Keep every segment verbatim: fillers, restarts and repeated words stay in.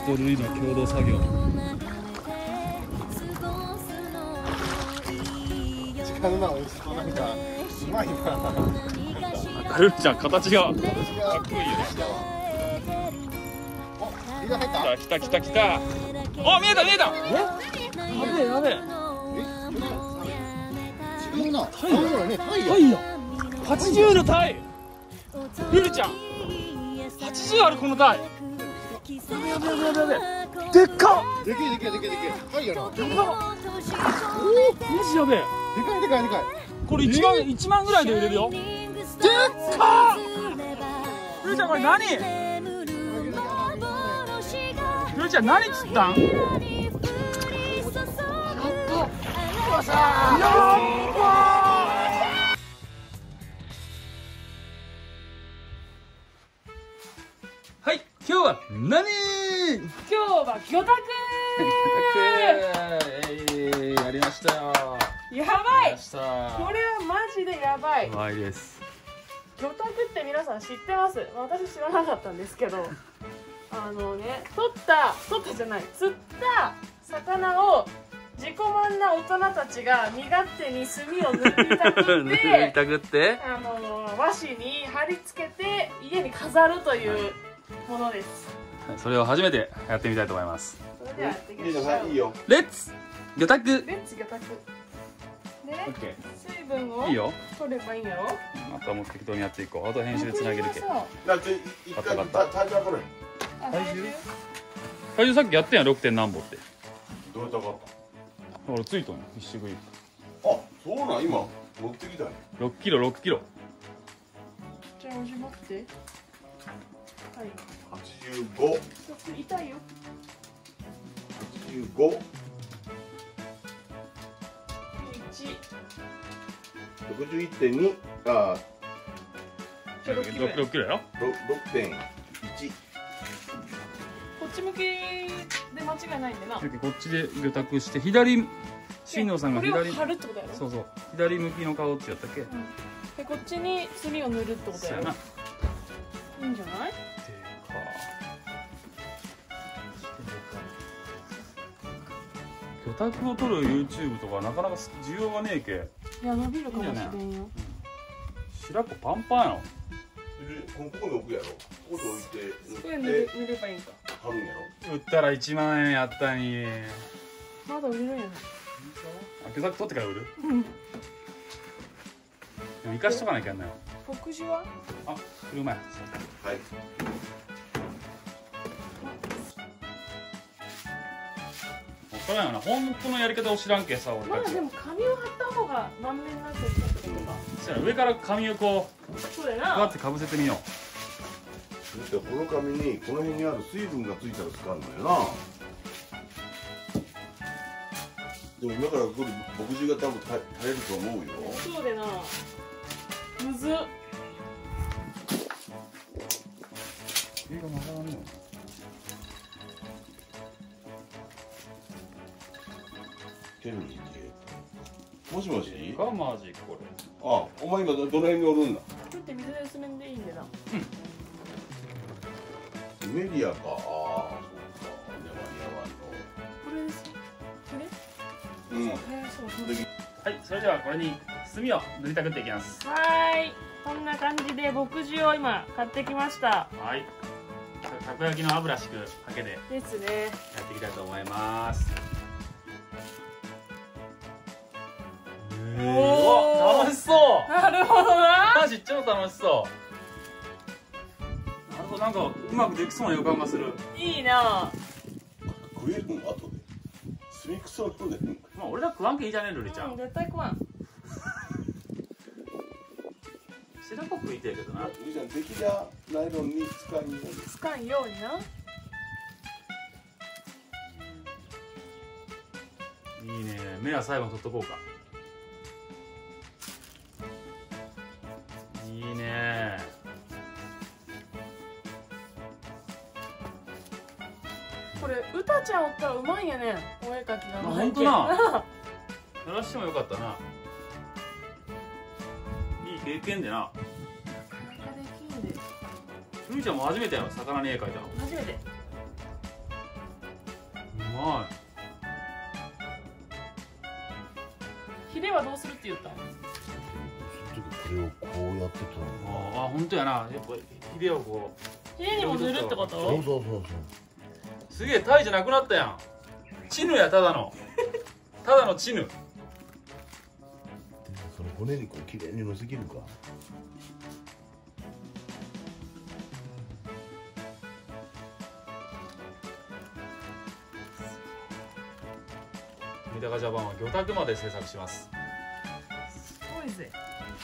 とルイの共同作業。 時間なおいしそう、なんかうまいな。 ルイちゃん形がかっこいいよね。 お、リーダー入った。 来た来た来た。お、見えた見えた。え？やべえやべえ。 違うな。タイだね。タイタイや。八十のタイ。ルルちゃん。八十あるこのタイ。やべやべやべやべやべ。でっか。 でけえでけえでけえでけえ。タイやな。 でか。おお、マジやべえ。 でかいでかいでかい。 これ一万一万ぐらいで売れるよ。でっか。ルルちゃんこれ何？ルルちゃん何釣ったん？やった。はい、今日は何？ 今日は魚拓えー、やりましたよ。 やばい。 やりました。 これはマジでやばい。 うまいです。 魚拓って皆さん知ってます？私知らなかったんですけど、あのね、取った取ったじゃない釣った魚を自己満な大人たちが身勝手に炭を塗りたく塗りってたくってあの和紙に貼り付けて家に飾るというものです。 はい、それを初めてやってみたいと思います。 それではやっていきまリーしょう。 ダーさんいいよ。 レッツ魚拓。 レッツ魚拓で、 オッケ水分をー。いいよ。 取ればいいんやろ。 あとはもう適当にやっていこう。あと編集でつなげるけ。 だって一回タイタイヤこれ。 あ、 体重体重体重さっきやってんやん、ろくてん何歩って。 どうやったかっほらついとんよ、フィッシュグリッた。あ、そうなん今持ってきたね。 プ。ろっキロろっキロ。 じゃあ、おじまって。はい。 八十五。 痛いよ。 八十五。 一。 六十一点二。あ、 ろっキロやろ。 六六点一。 こっち向きで間違いないんでな。 こっちで魚拓して左新藤さんがこれ左を貼るってことやろ。 そうそう左向きの顔ってやったっけ、 うん、でこっちに炭を塗るってことやろ。 そうやな。 いいんじゃない？ でか魚拓を撮る YouTube とかなかなか需要がねえけ。 いや、伸びるかもしれんよ。 白子パンパンやろ。 ここに置くやろ。ここに置いてこれ塗れ塗ればいいんか。 貼るんやろ。 売ったらいちまんえんやったに。 まだ売れるんやな。 あ、魚拓撮ってから売る？ うん。 でも生かしとかなきゃやんないよ。 牧師は？ あ、車や。 はい。 分からんよな、本当のやり方を知らんけさ、俺たち。 まだでも紙を貼った方が満面になってるってことか。 そうやな、上から紙をこうそうやな。 こうやってかぶせてみよう。 だってこの紙にこの辺にある水分がついたら使うのよな。でも今から来る牧汁が多分耐えると思うよ。 そうでな。むずっ。 映画曲がらんねケミーもしもし。 えかマジこれ。 あ、お前今どの辺におるんだ。 ちょっと水で薄めんでいいんでな。 メディアか。ああ、そうか。じゃあこれです。これ？ 間に合わんの。うん。 えー、そうそう。 はい、それではこれに炭を塗りたくっていきます。 はーい。こんな感じで牧汁を今買ってきました。 はい、たこ焼きの油敷くハケでやですね。 っていきたいと思います。 おおーお、楽しそう。 なるほどな。 マジ超楽しそう。なるほど、なんかうまくできそうな予感がする。 いいな。 食えるの後で。スミクソなんで。 まあ俺ら食わんけいいじゃねえ、ルリちゃうん、 ん。 絶対食わん。 白子食いてえけどな。 じゃあできりゃナイロンに使いに。 つかんようにな。 いいね、目は最後に取っとこうか。いいね。 これうたちゃんおったらうまいんやねん。お絵描きがうまいけん。 ほんとな。やらしてもよかったな。いい経験でな。 なかなかできんで。 ルミちゃんも初めてやろ、魚に絵描いたの。 初めて。 まヒレはどうするって言ったの？ その時これをこうやってたああ本当やな。やっぱヒレをこヒレにも塗るってこそうと？ そうそうそう。 うすげえタイじゃなくなったやん。チヌやただのただのチヌ。 でその骨にこう綺麗にのせきるか。 三鷹ジャパンは魚拓まで制作します。 すごいぜ。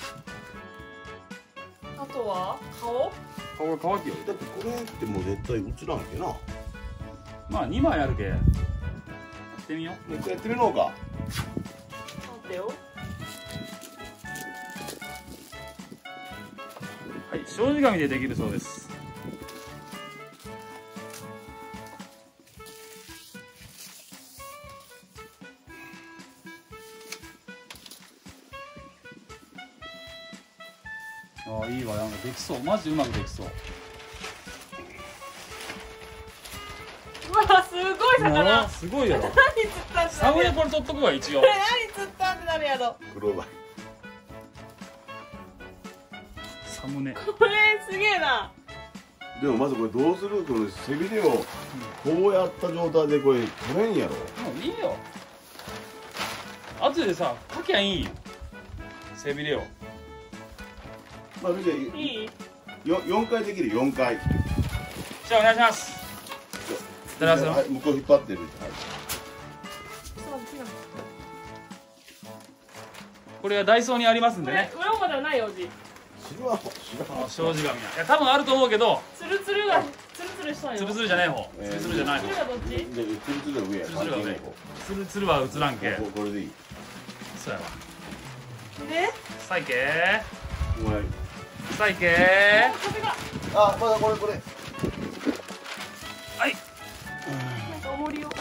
あとは顔？ 顔が乾きよ。 だってこれってもう絶対映らんけな。 まあにまいあるけやってみよう。 もう一回やってみようか。 待ってよ。 はい、障子紙でできるそうです。ああいいわ。なんかできそう。マジでうまくできそう。 うわすごい魚。 すごいやろ。 何釣ったんサムネだろ。 これ取っとくわ一応。 これ何釣ったんってなるやろ。 黒バイ。 サムネ。 これすげえな。 でもまずこれどうする？この背びれをこうやった状態でこれ取れんやろ。 もういいよ。後でさかきゃいいよ。背びれを。 まあ見ていい？ よ四回できる四回。 じゃあお願いします。いただきますよ。 はい向こう引っ張ってる。はい。 そう違う。 これはダイソーにありますんこれでね。 裏表はないよおじ。 知らん知らん。 障子紙。いや多分あると思うけど、 ツルツルがツルツルしたんよ。 ツルツルじゃない方。 えーツルツルじゃない方。 ツルがどっち？ でツルツルが上や。 ツルツルが上関係ない方。 ツルツルは映らんけ。 ここれでいい。 そうやわ。 で？ サイケお前。 ー。サイケー。 風があまだこれこれ。 はい。 なんか重りを。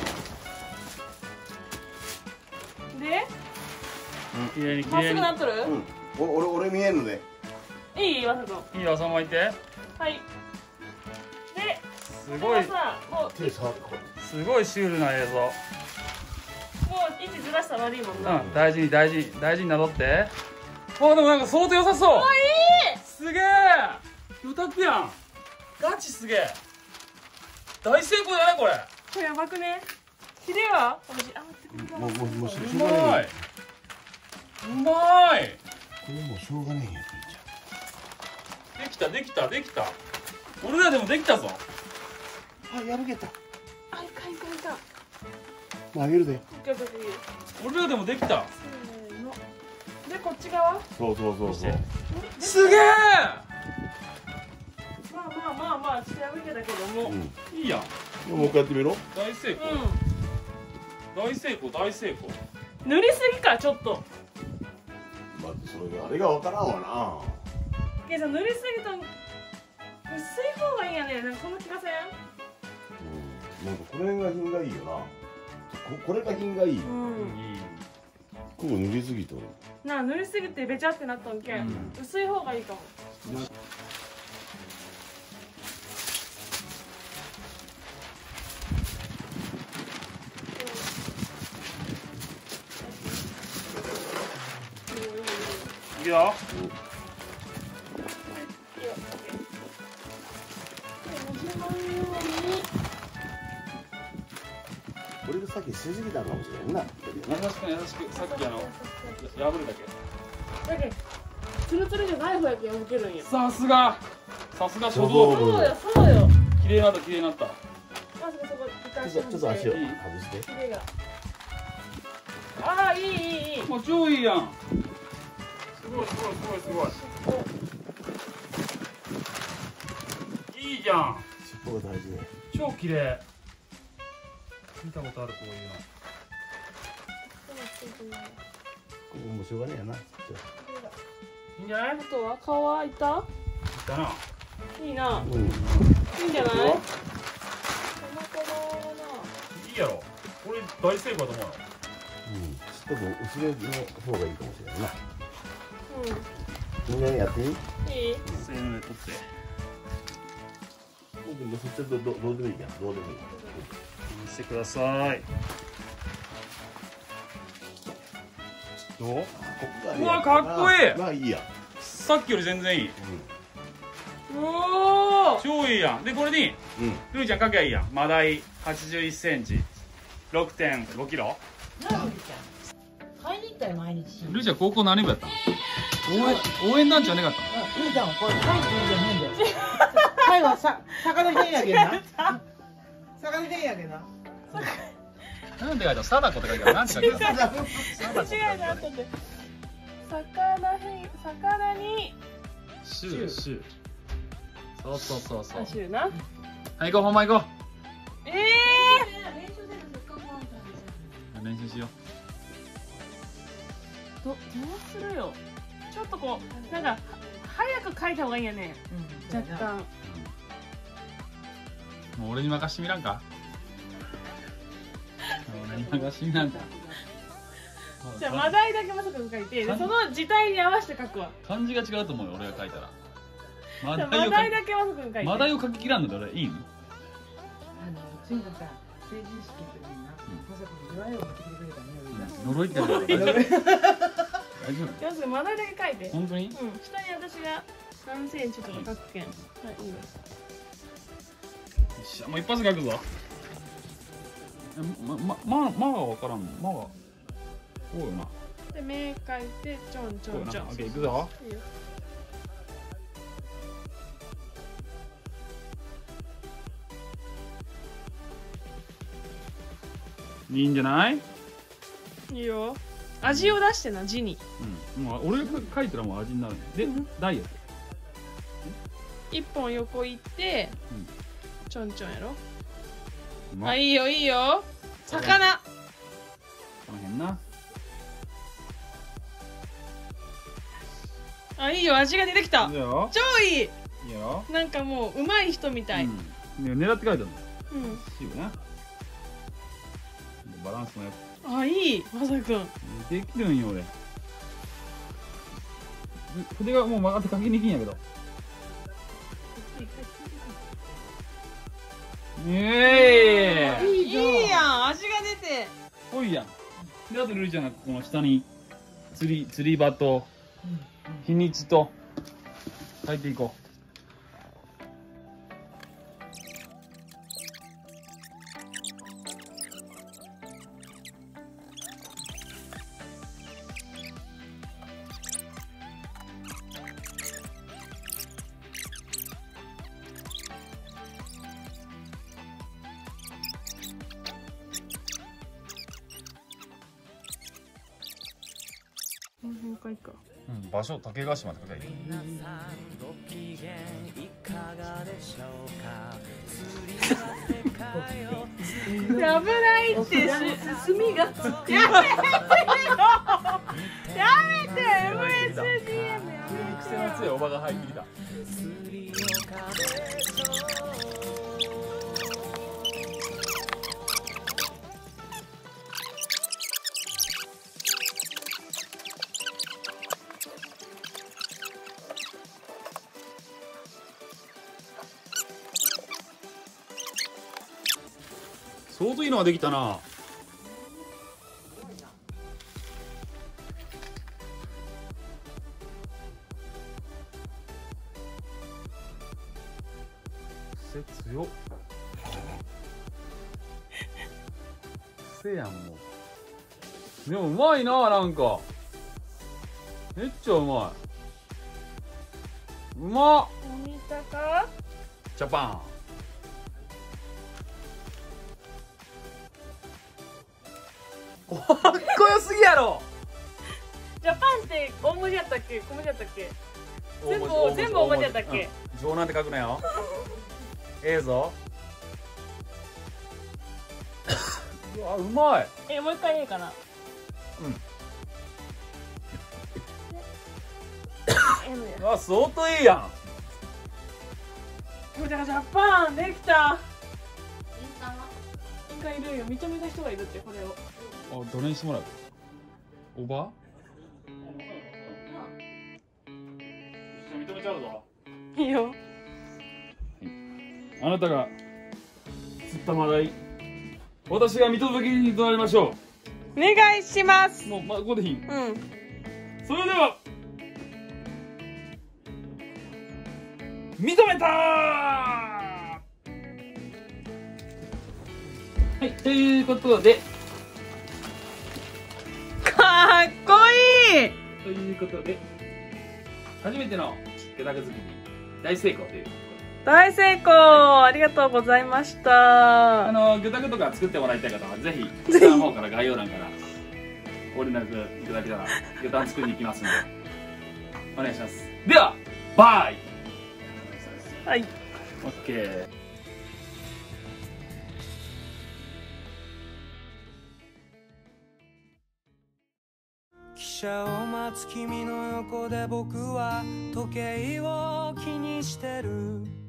で？ 綺麗に綺まっす麗に。 ぐなっとる？ うん。お俺俺見えんので。 いいわさと。 いいよ、そのままいて。 はい。で、 すごいこれは、さ、もう手触るこすごいシュールな映像。 もう位置ずらしたら悪いもんな。 うん、大事に大事に大事になぞって。あでもなんか相当良さそう。 あいい。 すげえ。魚拓やん。ガチすげえ。大成功じゃないこれ。 これやばくね。ヒレは？おじ、あ待ってくれ。 もうもうもうしうょうがまないい。。 うまい。 これもうしょうがないんやできたできたできた。俺らでもできたぞ。 あやるけた。 あいかんいかんいかん。 まああげるで。 オッケーオッケーオッケー。 俺らでもできた。 せーの。でこっち側？ そうそうそうそう。 すげえ。 まあまあまあまあちっちゃいわけだけども。 ううん。 ん。 いいやん。 もう一回やってみろ。 大成功。大成功大成功。 塗りすぎかちょっと。 まあそれがあれがわからんわな。 けど塗りすぎと薄い方がいいやね。なんかこの気がせん？ うん。なんかこれが品がいいよな。ここれが品がいい。 うん。 いい。 ここ塗りすぎとる。 なあ塗りすぎてべちゃってなったんけん、 うん薄い方がいいかも。 いいよ。 これがさっきしすぎたかもしれんな。 優しく優しく。さっきあの破るだけ。 だけどツルツルじゃない方やけん破けるんや。 さすが。さすが書道部。 そうよそうよ。 綺麗になった綺麗になった。 まずそこ一回ちょっとちょっと足をいい外して。 ヒレが。ああいいいいいい。 もう超いいやん。すごいすごいすごいすごい。いいじゃん。 尻尾が大事ね。 超綺麗。見たことあるこういうの。 これもうしょうがねえやな。 いいんじゃない？ あとは顔はいった？ いったな。 いいな。 うん。 いいんじゃない？この子いいやろ。これ大成功だと思うよ。 うん。ちょっと薄めの方がいいかもしれないな。 うん。 みんなやっていい？ いい？ せーので取って。 もうそっちはどどどうでもいいやん。どうでもいい。 せしてください。どう？うわかっこいい。 まあいいや。 さっきより全然いい。 おお。 超いいやん。でこれにうん。 ルーちゃん書きゃいいやん。マダイはちじゅういっセンチ ろくてんごキロ。 買いに行ったよ毎日。 ルーちゃん高校何部やったの？応援応援団長はなかったの？ ルーちゃんこれ買いって言うんじゃねえんだよ。買いはさ魚へんやけんな。魚へんやけんな。 なんて書いたの？サダコって書いてある。なんて書いてある？ 間違いがあったんで。魚へん、魚に。 シューシュー。そうそうそうそう。 あ、シューな。 はい行こう、ほんま行こええう。練習しよー。ど、どうするよ。ちょっとこう、なんか、早く書いた方がいいんやね。若干。 う。もう俺に任してみらんか。俺に任してみらんか。 じゃあ、マダイだけまさか書いて、でその字体に合わせて書くわ。 漢字が違うと思うよ、俺が書いたら。マじゃあ、 ダイを書マダイだけまさか書いて。 マダイを書ききらんので俺いいの？ あのついのさ成人式の時になまさかドライを持ってきてくれたね。 呪いって書いてある。大丈夫？ じゃあ、それマダイだけ書いて。 本当に？ うん、下に私が何センチとか書くけん。はい、いいよ。 よっしゃ、もう一発書くぞ。ま、ま、ま、まは分からんの。まは。こうよな。こで、目書いて、ちょんちうよな。 ょんちょん。 オッケー、いくぞ。 いいよ。 いいんじゃない？ いいよ。味を出してな、字に。 うん。もう俺が書いたらもう味になるんで。で、ダイヤ。 一本横行って、 うんちょんちょんやろ。 うまあ、いいよ、いいよ。魚。 この辺な。 あ、いいよ、味が出てきたいい。よ。 超いい。 いいよ。 なんかもう、上手い人みたい。うん。 うん。ね狙って書いてあるの。シーな。バランスもやっあ、いい、まさくん。 できるんよ俺。筆がもう曲がって書きにくいんやけど。イエーイ。 いいやん、味が出て。 ぽいやん。であとルリちゃんがこの下に釣り釣り場と日にちと書いていこう。 もう一回か。 うん、場所竹ヶ島って書いてある。 危ないって、す炭が。やめて、エムエスディーエム やめて。 癖の強いおばが入ってきた。相当いいのができたな。癖強っ。癖やんもう。でもうまいな、なんかめっちゃうまい。うまっ。 見たか？ ジャパン。かっこよすぎやろ。 ジャパンって大文字やったっけ？小文字やったっけ？全部全部大文字やったっけ？ 上なんて書くなよ。ええぞ。うわ、うまい。 え、もう一回いいかな。 うん。 M や。 うわ、相当いいやん。 これだからジャパンできた。一回いるよ、認めた人がいるって、これを。 あ、どれにしてもらう。おば。認めちゃうぞ。 いいよ。 あなたが釣ったマダイ私が見届け人となりましょお願いしますう。もう、ま、ここでいい。 うんそれでは認めたー。はいということでかっこいい。 ということで初めての魚拓作り大成功という大成功、ありがとうございましあた。 の魚拓とか作ってもらいたい方はぜひ下の方から概要欄からご連絡いただけたら魚拓作りに行きますんでお願いします。ではバイ。 はい。 オッケー。 汽車を待つ君の横で僕は時計を気にしてる。